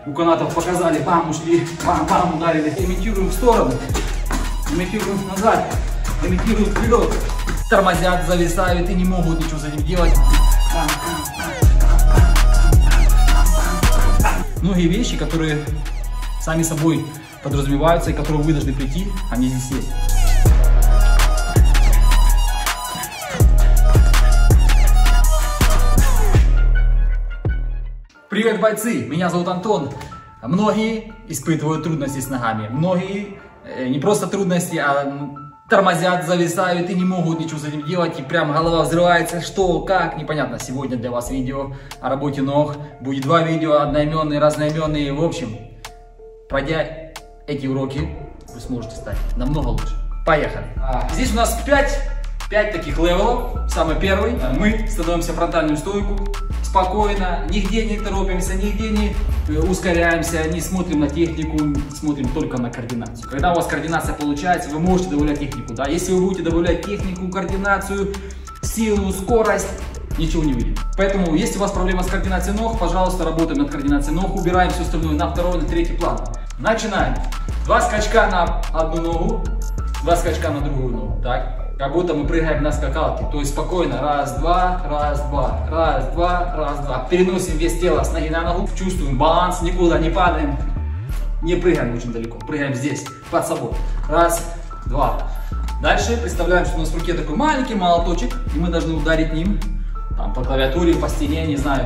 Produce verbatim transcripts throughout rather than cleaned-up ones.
у канатов показали, бам, ушли, бам, бам, ударили. Имитируем в сторону, имитируем назад, имитируем вперед. Тормозят, зависают и не могут ничего с этим делать. Многие вещи, которые сами собой подразумеваются и которые вы должны прийти, они здесь есть. Привет, бойцы! Меня зовут Антон. Многие испытывают трудности с ногами. Многие э, не просто трудности, а тормозят, зависают и не могут ничего с этим делать. И прям голова взрывается. Что, как, непонятно. Сегодня для вас видео о работе ног. Будет два видео, одноименные, разноименные. В общем, пройдя эти уроки, вы сможете стать намного лучше. Поехали! А, здесь у нас пять, пять таких левелов. Самый первый. Мы становимся в фронтальную стойку. Спокойно, нигде не торопимся, нигде не ускоряемся, не смотрим на технику, смотрим только на координацию. Когда у вас координация получается, вы можете добавлять технику. Да? Если вы будете добавлять технику, координацию, силу, скорость, ничего не выйдет. Поэтому, если у вас проблема с координацией ног, пожалуйста, работаем над координацией ног, убираем все остальное на второй, на третий план. Начинаем. Два скачка на одну ногу, два скачка на другую ногу. Так? Как будто мы прыгаем на скакалке. То есть спокойно. Раз, два, раз, два, раз, два, раз, два. Переносим вес тела с ноги на ногу. Чувствуем баланс, никуда не падаем. Не прыгаем очень далеко. Прыгаем здесь, под собой. Раз, два. Дальше представляем, что у нас в руке такой маленький молоточек. И мы должны ударить ним там, по клавиатуре, по стене, не знаю.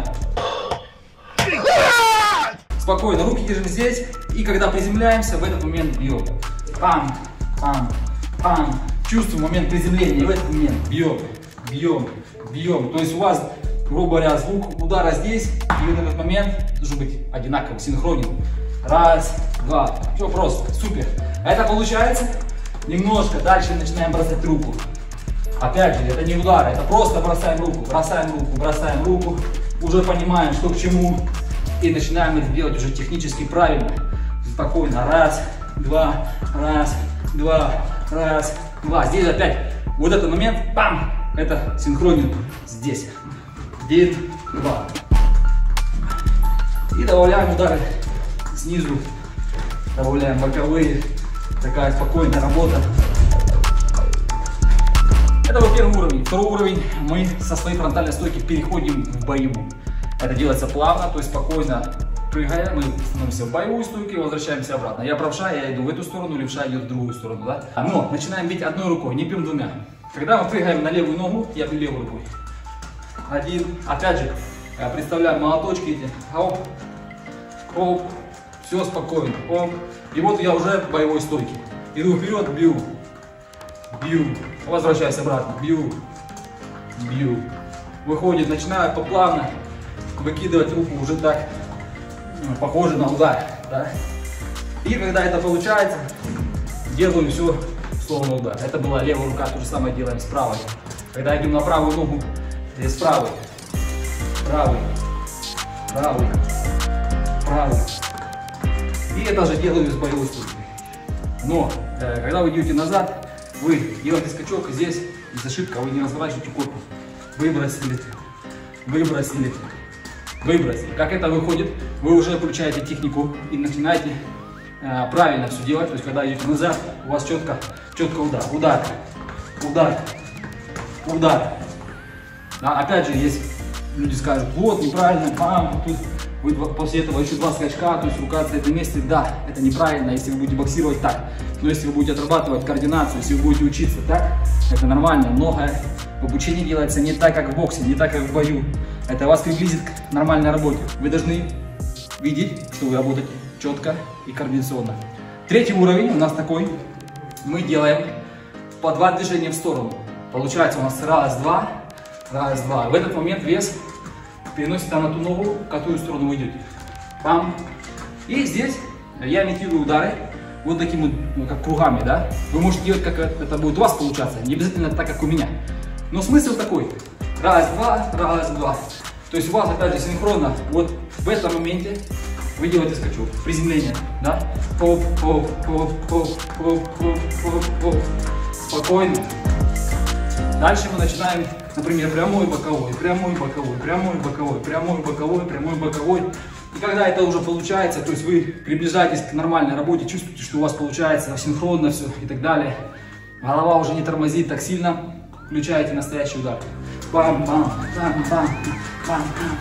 Спокойно. Руки держим здесь. И когда приземляемся, в этот момент бьем. Пам, пам, пам. Чувствуем момент приземления, и в этот момент бьем, бьем, бьем. То есть у вас, грубо говоря, звук удара здесь, и в этот момент должен быть одинаково, синхронен. Раз, два. Все просто, супер. Это получается. Немножко дальше начинаем бросать руку. Опять же, это не удар, это просто бросаем руку, бросаем руку, бросаем руку. Уже понимаем, что к чему. И начинаем это делать уже технически правильно. Спокойно. Раз, два, раз, два, раз. Два. Здесь опять вот этот момент, пам, это синхронен здесь. Один, два. И добавляем удары снизу, добавляем боковые. Такая спокойная работа. Это вот первый уровень. Второй уровень, мы со своей фронтальной стойки переходим в боевую. Это делается плавно, то есть спокойно прыгая, мы становимся в боевую стойку и возвращаемся обратно. Я правша, я иду в эту сторону, левша идет в другую сторону, да? Но начинаем бить одной рукой, не бьем двумя. Когда мы прыгаем на левую ногу, я бью левой рукой. Один, опять же, представляем молоточки эти, оп, оп, все спокойно, оп. И вот я уже в боевой стойке. Иду вперед, бью, бью, возвращаюсь обратно, бью, бью. Выходит, начинаю поплавно выкидывать руку уже так. Похоже на удар, да? И когда это получается, делаю все словно удар. Это была левая рука, то же самое делаем с правой. Когда идем на правую ногу, здесь правый, правый, правый, правый. И это же делаю с боевой стойкой. Но э, когда вы идете назад, вы делаете скачок, здесь из ошибка, вы не разворачиваете корпус. Выбросили, выбросили. Выбросили. Как это выходит, вы уже включаете технику и начинаете э, правильно все делать. То есть, когда идете назад, у вас четко, четко удар, удар, удар, удар. Да, опять же, есть люди скажут, вот, неправильно, пам, тут вы после этого еще два скачка, то есть рука стоит на месте. Да, это неправильно, если вы будете боксировать так. Но если вы будете отрабатывать координацию, если вы будете учиться так, это нормально. Многое в обучении делается не так, как в боксе, не так, как в бою. Это вас приблизит к нормальной работе. Вы должны видеть, что вы работаете четко и координационно. Третий уровень у нас такой. Мы делаем по два движения в сторону. Получается у нас раз, два, раз, два. В этот момент вес переносится на ту ногу, в какую сторону вы идете. Пам. И здесь я имитирую удары вот такими, ну, как кругами, да. Вы можете делать, как это будет у вас получаться. Не обязательно так, как у меня. Но смысл такой. Раз, два, раз, два. То есть у вас опять же синхронно, вот в этом моменте вы делаете скачок, приземление, да? Хоп, хоп, хоп, хоп, хоп, хоп, хоп, хоп. Спокойно. Дальше мы начинаем, например, прямой, боковой, прямой, боковой, прямой, боковой, прямой, боковой, прямой, боковой. И когда это уже получается, то есть вы приближаетесь к нормальной работе, чувствуете, что у вас получается синхронно все и так далее, голова уже не тормозит так сильно, включаете настоящий удар. Бам, бам, бам, бам, бам,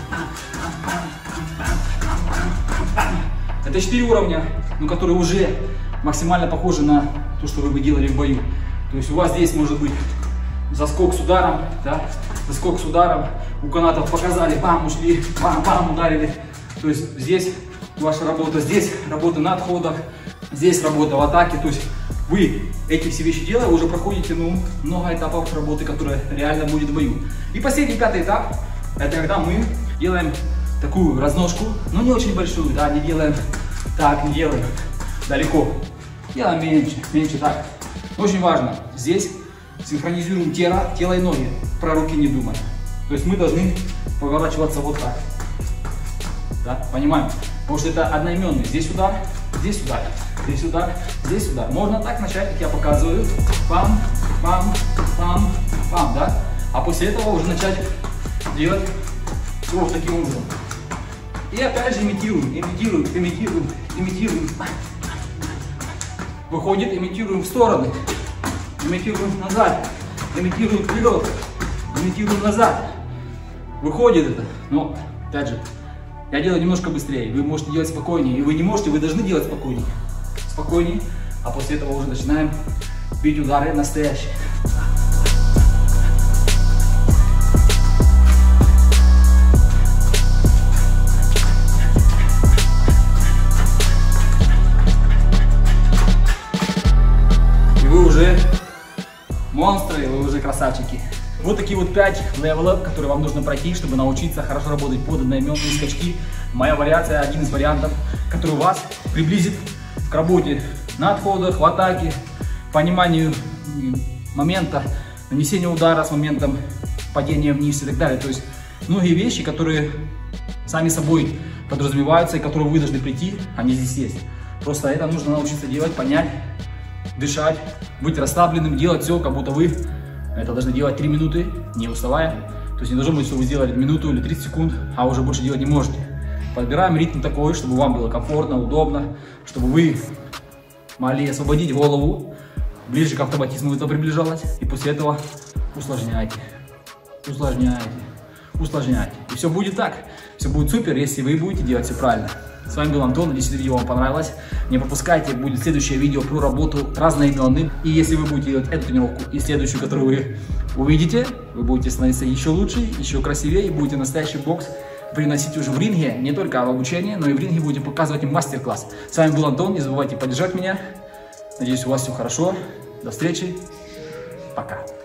бам. Это четыре уровня, но которые уже максимально похожи на то, что вы бы делали в бою. То есть у вас здесь может быть заскок с ударом, да, заскок с ударом, у канатов показали, бам, ушли, бам, бам, ударили. То есть здесь ваша работа, здесь работа на отходах, здесь работа в атаке. То есть вы эти все вещи делая, уже проходите, ну, много этапов работы, которая реально будет в бою. И последний, пятый этап, это когда мы делаем такую разножку, но не очень большую, да, не делаем так, не делаем далеко, делаем меньше, меньше так. Очень важно, здесь синхронизируем тело, тело и ноги, про руки не думая. То есть мы должны поворачиваться вот так. Да, понимаем? Потому что это одноименный. Здесь удар, здесь удар, здесь удар, здесь удар. Можно так начать, как я показываю. Пам, пам, пам, пам, да? А после этого уже начать делать вот таким образом. И опять же имитируем, имитируем, имитируем, имитируем. Выходит, имитируем в стороны. Имитируем назад. Имитируем вперед. Имитируем назад. Выходит это. Но, опять же, я делаю немножко быстрее, вы можете делать спокойнее, и вы не можете, вы должны делать спокойнее. Спокойнее, а после этого уже начинаем бить удары настоящие. И вы уже монстры, вы уже красавчики. Вот такие вот пять левелов, которые вам нужно пройти, чтобы научиться хорошо работать под одноименные скачки. Моя вариация, один из вариантов, который вас приблизит к работе на отходах, в атаке, пониманию момента нанесения удара с моментом падения вниз и так далее. То есть многие вещи, которые сами собой подразумеваются и которые вы должны прийти, они здесь есть. Просто это нужно научиться делать, понять, дышать, быть расслабленным, делать все, как будто вы это должны делать три минуты, не уставая. То есть не должно быть, что вы сделали минуту или тридцать секунд, а уже больше делать не можете. Подбираем ритм такой, чтобы вам было комфортно, удобно, чтобы вы могли освободить голову, ближе к автоматизму это приближалось. И после этого усложняйте, усложняйте, усложняйте. И все будет так, все будет супер, если вы будете делать все правильно. С вами был Антон, надеюсь, это видео вам понравилось. Не пропускайте, будет следующее видео про работу разноименным. И если вы будете делать эту тренировку и следующую, которую вы увидите, вы будете становиться еще лучше, еще красивее и будете настоящий бокс приносить уже в ринге, не только в обучении, но и в ринге будете показывать мастер-класс. С вами был Антон, не забывайте поддержать меня. Надеюсь, у вас все хорошо. До встречи. Пока.